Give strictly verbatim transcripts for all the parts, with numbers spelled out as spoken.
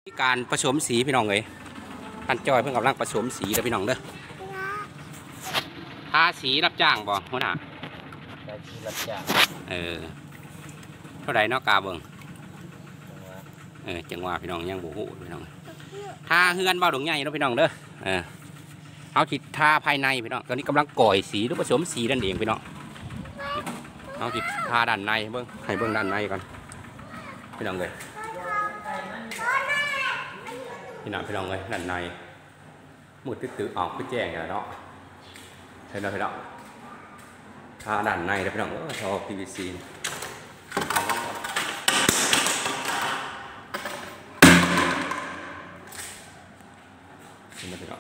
การผสมสีพี่น้องเลยท่านจอยเพิ่งกำลังผสมสีเลยพี่น้องเด้อทาสีรับจ้างบ่หัวหน้าได้สีรับจ้างเออเท่าไรเนาะกาเบิ่งเออจังหวะพี่น้องยังบูฮู้พี่น้องทาเฮือนเบาดงใหญ่เนาะพี่น้องเด้อเออเอาขีดทาภายในพี่น้องตอนนี้กำลังก่อยสีหรือผสมสีนั่นเองพี่น้องเอาขีดทาด้านในเบิ่งให้เบิ่งด้านในก่อนพี่น้องเลยพี่น้องพี่น้องเลยด้านในมืดตื้อๆออกไปแจ้งกันแล้วเนาะเห็นไหมพี่น้องทาด้านในแล้วพี่น้องเออทอ พี วี ซี เห็นไหมพี่น้อง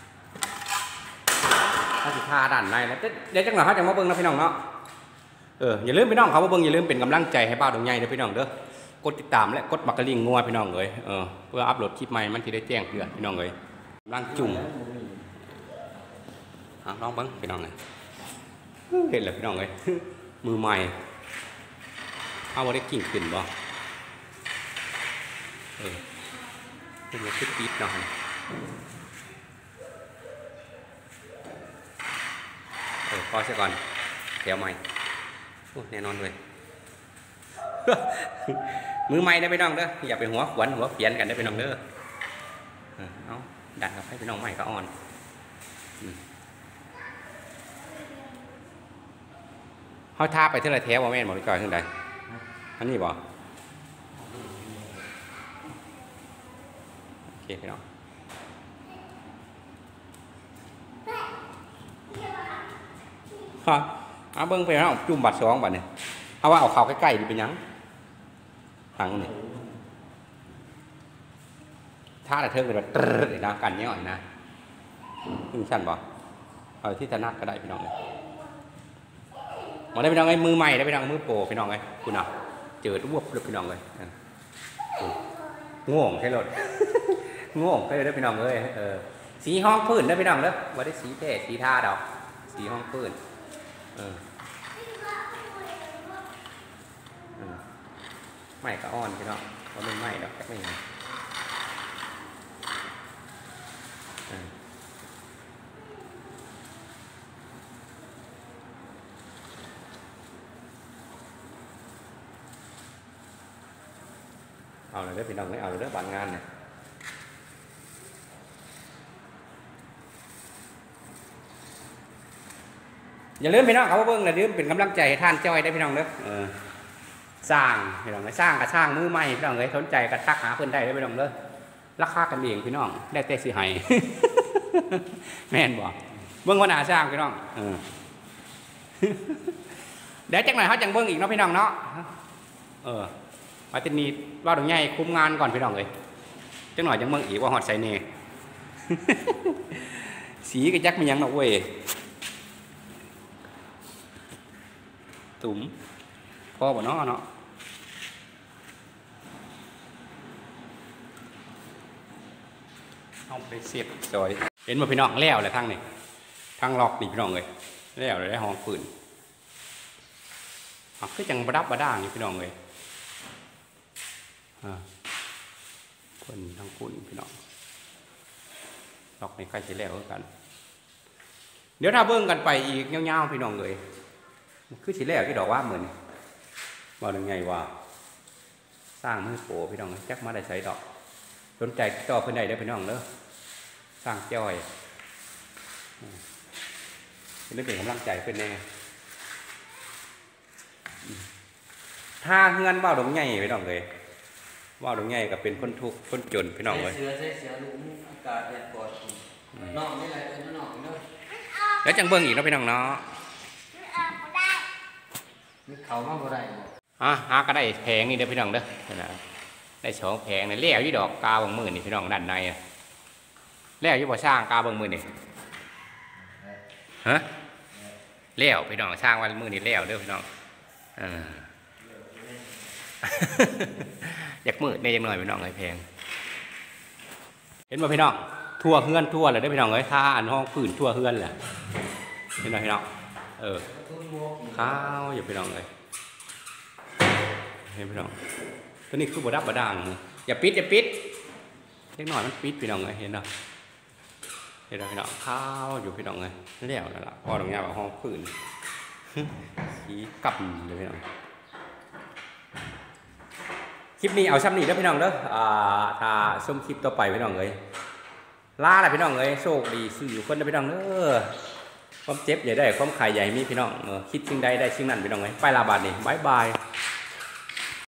ถ้าสิทาด้านในแล้วเดี๋ยวจังหวะเขาจะมาเบิ่งนะพี่น้องเนาะเอออย่าลืมพี่น้องเขามาเบิ่งอย่าลืมเป็นกำลังใจให้บ้าดงใหญ่เด้อพี่น้องเด้อกดติดตามและกดบักกระลิ่งงัวพี่น้องเลยเออเพื่ออัปโหลดคลิปใหม่มันที่ได้แจ้งเตือนพี่น้องเลยกำลังจุ่มลองเบิ้งพี่น้องเลยเห็นเลยพี่น้องเลยมือใหม่เอาไว้ได้กิ่งขึ้นบ่เออเป็นมือติดติดหน่อยเออพอเสียก่อนแถวใหม่แน่นอนเลยมือใหม่ได้พี่น้องเด้ออย่าไปหัวขวัญหัวเปลี่ยนกันได้พี่น้องเด้อเอาดันกับให้พี่น้องใหม่ก็อ่อนเขาทาไปเท่าไรแถวบ่แม่นบ่พี่จอยเท่าไรอันนี้บ่โอเคพี่น้องครับเอาเบิ้งไปแล้วจุ่มบัดสองบัดเนี่ยเอาว่าเอาเข่าใกล้ๆดีเป็นยังทางนี่ท่าแต่เทิงเป็นแบบตรึดนะกันเนี้ยหน่อยนะมึงสั้นบ่เอาที่ถนัดก็ได้พี่น้องเลยมาได้พี่น้องไอ้มือใหม่ได้พี่น้องมือโปรพี่น้องเลยคุณอ่ะเจอทุบเลยพี่น้องเลยง่วงใช่รถง่วงใช่เลยพี่น้องเลยเออสีห้องพื้นได้พี่น้องเลยว่าได้สีแท้สีท่าดอกสีห้องพื้นเออไม่ก็อ่อนพี่น้องว่าไม่ไหม้ดอกแค่ไม่ไงเอาเลยเด้อพี่น้องเอาเลยเด้อบานงานเนี่ยอย่าลืมพี่น้องเขาเบิ้งอย่าลืมเป็นกำลังใจให้ท่านจ้อยได้พี่น้องเด้อสร้างพี่น้องเลยสร้างกับสร้างมือใหม่พี่น้องเลยสนใจกับทักหาเพื่อนได้ได้พี่น้องเลยราคากันเองพี่น้องได้แต่สิให้แม่นบอกเบิ้งวันหนาสร้างพี่น้องเดี๋ยวจังหน่อยเขาจังเบิ้งอีกเนาะพี่น้องเนาะเออมาตินีว่าตรงนี้คุ้มงานก่อนพี่น้องเลยจังหน่อยจังเบิ้งอีกว่าหอดใส่เน่สีกระจักมันยังเนาะเว้ยตุ่มพอบ่เนาะเนาะเอาไปเสียบซอยเห็นมาพี่น้องแล้วเลยทั้งนี่ทั้งล็อกนี่พี่น้องเลยแล้วเลยได้ห้องปืนอ่ะคือจังประดับประด่างนี่พี่น้องเลยอ่าคนทั้งปืนพี่น้องล็อกนี่ใกล้จะแล้วกันเดี๋ยวถ้าเบิ้งกันไปอีกเงาๆพี่น้องเลยคือสิแล้วที่ดอกว่าเหมือนว่าอย่างไงว่าสร้างมือโปพี่น้องจักมาได้ใส่ดอกสนใจต่อเพื่อนใดได้พี่น้องเด้อสร้างจ้อยเป็นเรื่องเป็นกำลังใจเป็นแน่ถ้าเงินว่าดงใหญ่พี่น้องเลยว่าดงใหญ่กับเป็นคนทุกข์คนจนพี่น้องเลยเสือเสือลุงอากาศแดดปอดนอกนี่อะไรเออนอกนี่แล้วจังเบิ้งอีกนะพี่น้องเนาะมีเขามากกว่าไรอ่ะหาก็ได้แพงนี่เด้อพี่น้องเด้อได้สองแพงนี่เลี้ยวยี่ดอกกาบางมือนี่พี่น้องด้านในเลี้ยวยี่บ่สร้างกาบางมือนี่ฮะเลี้ยวพี่น้องสร้างวันมือนี่เลี้ยวเด้อพี่น้องอ่าอยากมืดในยังหน่อยพี่น้องเลยแพงเห็นบ่พี่น้องทั่วเฮือนทั่วเลยได้พี่น้องเลยท่าอันห้องผืนทั่วเฮือนแหละเห็นไหมพี่น้องเออข้าวอย่าพี่น้องเลยเห็นพี่น้องตัวนี้คือบดับบดางอย่าปิดอย่าปิดเล็กน้อยมันปิดพี่น้องเลยเห็นเนาะเห็นเนาะพี่น้องข้าวอยู่พี่น้องเลยแล้วนั่นแหละพอตรงนี้แบบห้องพื้นสีกำเลยพี่น้องคลิปนี้เอาซ้ำนี่แล้วพี่น้องเด้ออ่าถ้าชมคลิปต่อไปพี่น้องเลยลาแหละพี่น้องเลยโชคดีสู้อยู่คนนะพี่น้องเด้อความเจ็บใหญ่ได้ความขายใหญ่มีพี่น้องเออคิดสิ่งใดได้สิ่งนั้นพี่น้องเลยไปลาบาดนี่บายบาย